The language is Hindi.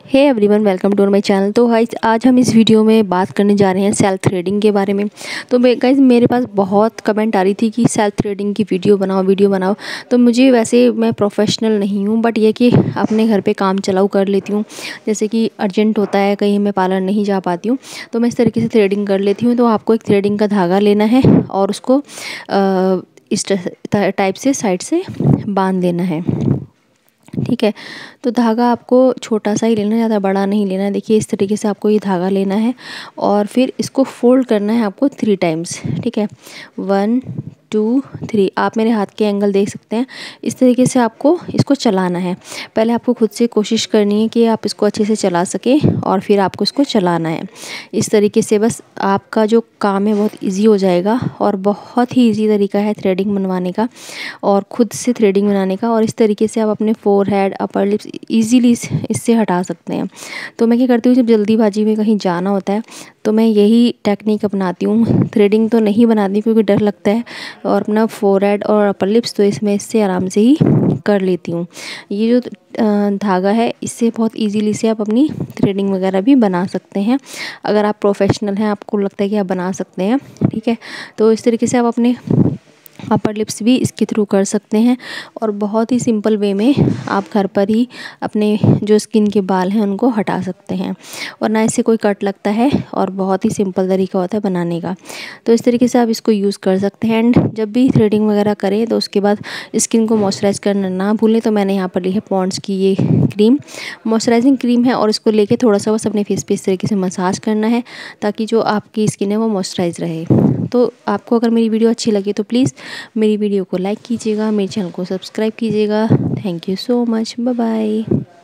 Hey everyone, welcome to my channel. तो गाइस, आज हम इस वीडियो में बात करने जा रहे हैं सेल्फ थ्रेडिंग के बारे में। तो गाइस, मेरे पास बहुत कमेंट आ रही थी कि सेल्फ थ्रेडिंग की वीडियो बनाओ। तो मुझे वैसे मैं प्रोफेशनल नहीं हूँ, बट ये कि अपने घर पे काम चलाऊ कर लेती हूँ। जैसे कि अर्जेंट होता है, कहीं मैं पार्लर नहीं जा पाती हूँ, तो मैं इस तरीके से थ्रेडिंग कर लेती हूँ। तो आपको एक थ्रेडिंग का धागा लेना है और उसको इस टाइप से साइड से बांध देना है। ठीक है, तो धागा आपको छोटा सा ही लेना है, ज़्यादा बड़ा नहीं लेना है। देखिए, इस तरीके से आपको ये धागा लेना है और फिर इसको फोल्ड करना है आपको 3 टाइम्स। ठीक है, 1 2 3। आप मेरे हाथ के एंगल देख सकते हैं। इस तरीके से आपको इसको चलाना है। पहले आपको खुद से कोशिश करनी है कि आप इसको अच्छे से चला सकें और फिर आपको इसको चलाना है। इस तरीके से बस आपका जो काम है बहुत ईजी हो जाएगा और बहुत ही ईजी तरीका है थ्रेडिंग बनवाने का और ख़ुद से थ्रेडिंग बनाने का। और इस तरीके से आप अपने फोरहेड, अपर लिप्स ईजीली इससे हटा सकते हैं। तो मैं क्या करती हूँ, जब जल्दीबाजी में कहीं जाना होता है तो मैं यही टेक्निक अपनाती हूँ। थ्रेडिंग तो नहीं बनाती क्योंकि डर लगता है, और अपना फोरहेड और अपर लिप्स तो इससे आराम से ही कर लेती हूँ। ये जो धागा है, इससे बहुत इजीली से आप अपनी थ्रेडिंग वगैरह भी बना सकते हैं। अगर आप प्रोफेशनल हैं, आपको लगता है कि आप बना सकते हैं, ठीक है, तो इस तरीके से आप अपने अपर लिप्स भी इसके थ्रू कर सकते हैं। और बहुत ही सिंपल वे में आप घर पर ही अपने जो स्किन के बाल हैं उनको हटा सकते हैं, और ना इससे कोई कट लगता है, और बहुत ही सिंपल तरीका होता है बनाने का। तो इस तरीके से आप इसको यूज़ कर सकते हैं। एंड जब भी थ्रेडिंग वगैरह करें तो उसके बाद स्किन को मॉइस्चराइज करना ना भूलें। तो मैंने यहाँ पर ली है पॉन्ड्स की ये क्रीम, मॉइस्चराइजिंग क्रीम है, और इसको लेके थोड़ा सा बस अपने फेस पे इस तरीके से मसाज करना है ताकि जो आपकी स्किन है वो मॉइस्चराइज रहे। तो आपको अगर मेरी वीडियो अच्छी लगी तो प्लीज़ मेरी वीडियो को लाइक कीजिएगा, मेरे चैनल को सब्सक्राइब कीजिएगा। Thank you so much, bye bye.